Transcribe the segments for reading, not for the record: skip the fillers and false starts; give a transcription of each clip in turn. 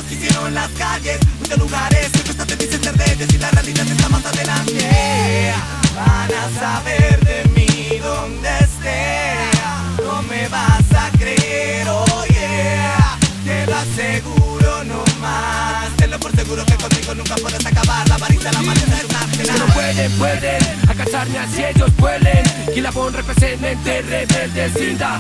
que hicieron las calles, muchos lugares que te dicen ser de ellos y la realidad está más adelante. Van a saber de mí donde esté, no me vas a creer, oh yeah, te lo aseguro no más. Tenlo por seguro que conmigo nunca puedes acabar. La avaricia, la maldad es un arte. Que no pueden acacharme así ellos pueden. Quilapón represente rebelde cinta.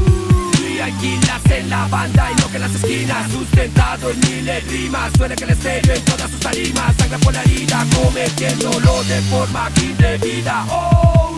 Y alquilas en la banda y no que en las esquinas. Sustentado en miles rimas, suena que el estéreo en todas sus tarimas. Sangre por la herida, cometiéndolo de forma indebida. Oh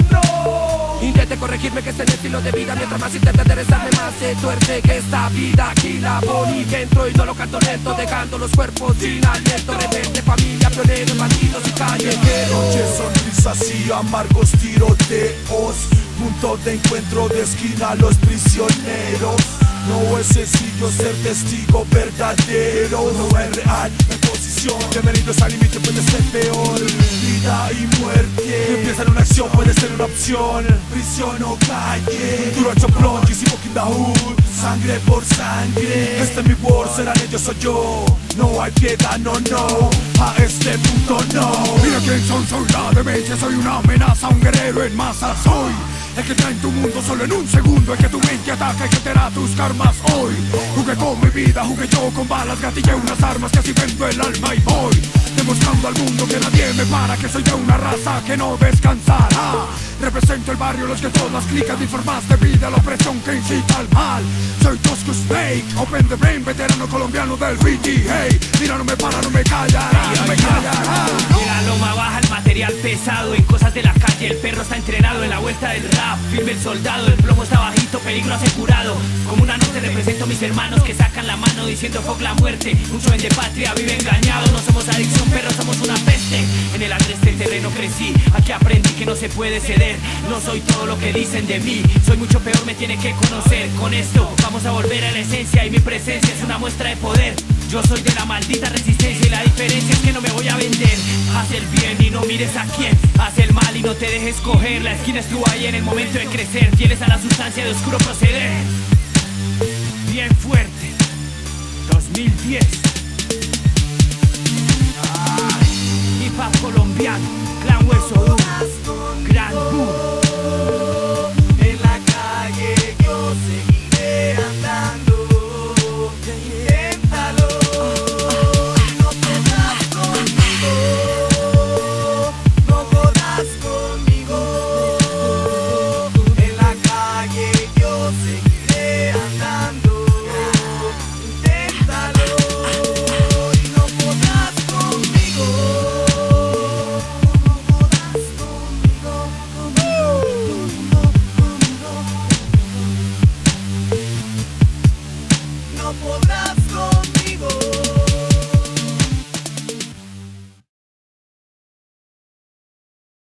no. Intente corregirme que este es el estilo de vida. Mientras más intenta enderezarme, más se tuerce que esta vida. Quilapón y dentro y no lo canto lento, dejando los cuerpos sin aliento. Rebelde, familia, pioneros, bandidos y callejeros. Noches, sonrisas y amargos tiroteos, punto de encuentro de esquina los prisioneros. No es sencillo ser testigo verdadero, no es real la posición. Bienvenidos al límite, puede ser peor. Vida y muerte, empieza en una acción, puede ser una opción. Prisión o calle, duro choplón, GC fucking the hood. Sangre por sangre, este es mi world, serán ellos o yo. No hay piedad, no, a este punto no. Mira quién soy la demencia, soy una amenaza, un guerrero en masa. Soy el que trae en tu mundo solo en un segundo, el que tu mente ataca y que te da tus karmas hoy. Jugué con mi vida, jugué yo con balas, gatillé unas armas que así vendo el alma y voy demostrando al mundo que nadie me para, que soy de una raza que no descansará. Represento el barrio, los que todas clican, de formas de vida, la opresión que incita al mal. Soy Tosco Snake, open the brain, veterano colombiano del BTA. Mira, no me para, no me callará, no me callará. De la loma baja el material pesado, en cosas de la calle el perro está entrenado, en la vuelta del rap firme el soldado, el plomo está bajito, peligro asegurado. Como una noche represento a mis hermanos que sacan la mano diciendo fuck la muerte. Mucho ven de patria, vive engañado, no somos adicción, pero somos una peste. En el agreste terreno crecí, aquí aprendí que no se puede ceder. No soy todo lo que dicen de mí, soy mucho peor, me tiene que conocer. Con esto vamos a volver a la esencia y mi presencia es una muestra de poder. Yo soy de la maldita resistencia y la diferencia es que no me voy a vender. Haz el bien y no mires a quién, haz el mal y no te dejes coger. La esquina estuvo ahí en el momento de crecer, fieles a la sustancia de oscuro proceder. Bien fuerte, 2010. Hip hop colombiano, Clan Hueso.